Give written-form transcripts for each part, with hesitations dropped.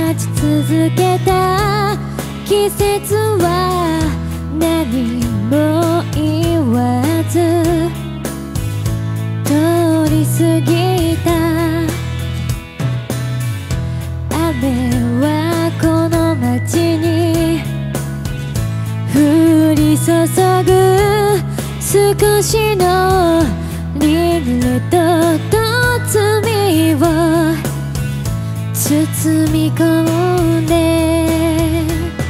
待ち続けた季節は何も言わず通り過ぎた。雨はこの街に降り注ぐ少しのリルと罪を包み込んで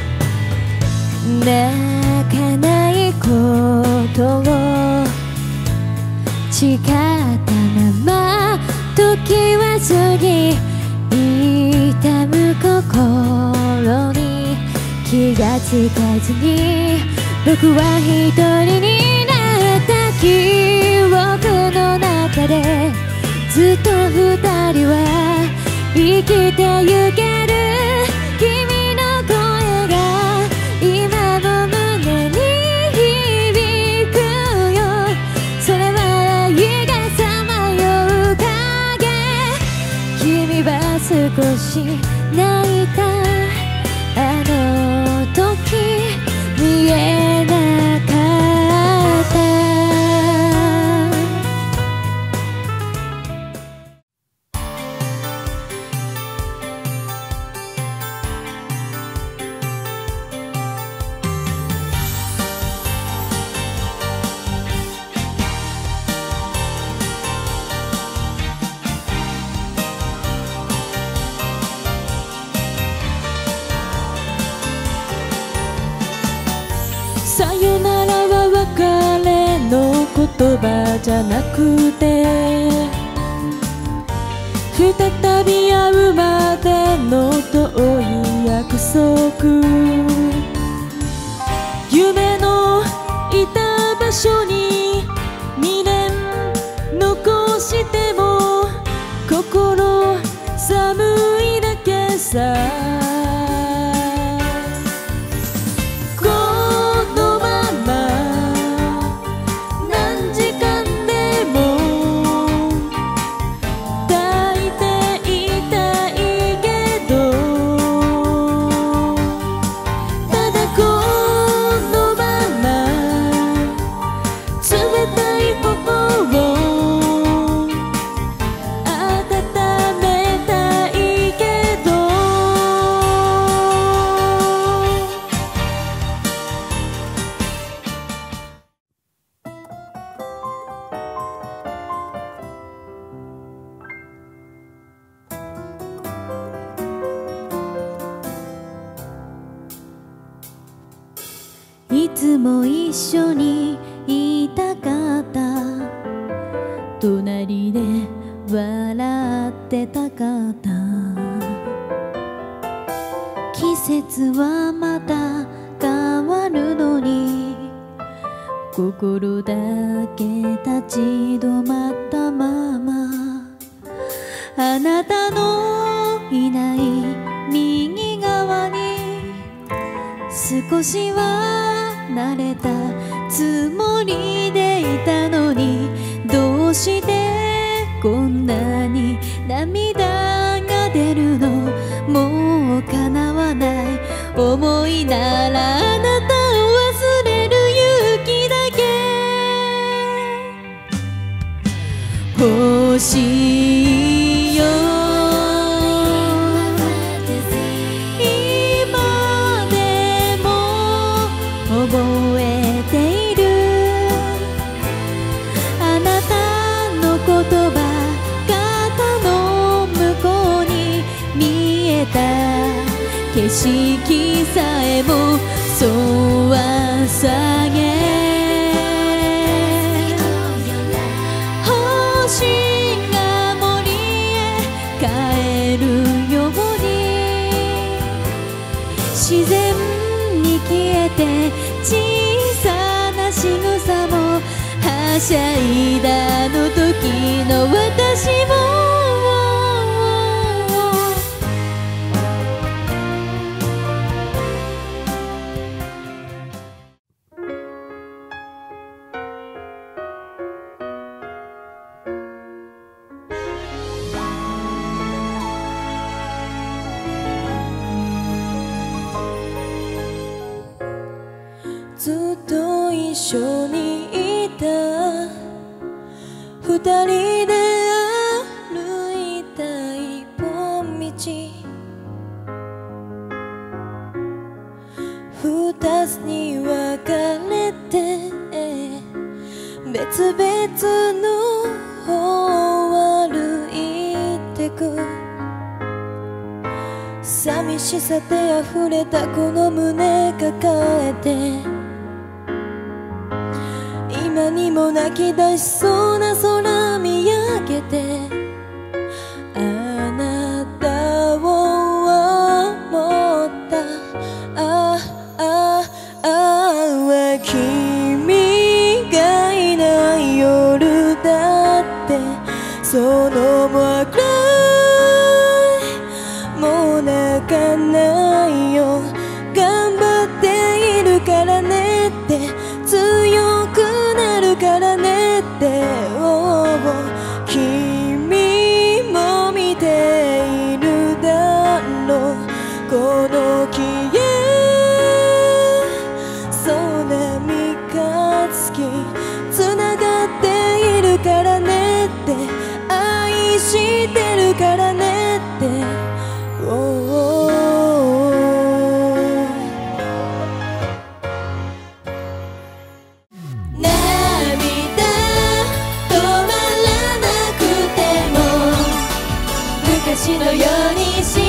泣かないことを誓ったまま時は過ぎ、痛む心に気がつかずに僕は一人になった。記憶の中でずっと二人は生きてゆける。君の声が今も胸に響くよ。それは愛がさまよう影。君は少し泣いたあの時見えなかった。 さよならは別れの言葉じゃなくて、再び会うまでの遠い約束。夢のいた場所に未練残しても心寒いだけさ。 いつも一緒にいたかった。隣で笑ってたかった。季節はまた変わるのに心だけ立ち止まったまま。あなたのいない右側に少しは慣れたつもりでいたのに、どうしてこんなに涙が出るの。もう叶わない思いならあなたを忘れる勇気だけ欲しいよ。覚えているあなたの言葉、肩の向こうに見えた景色さえもそうはさげ、星が森へ帰るように自然に消えて小さな仕草もはしゃいだあの時の私も。 緒にいた二人で歩いた一本道二つに分かれて別々の方を歩いてく寂しさで溢れたこの胸抱えて今にも泣き出しそうな空見上げてあなたを思った君がいない夜だってそのまくらいもう泣かないよ頑張っているからねって強くなるからねって君も見ているだろうこの消えそうな三日月つながっているからねって愛してるからねって昔のように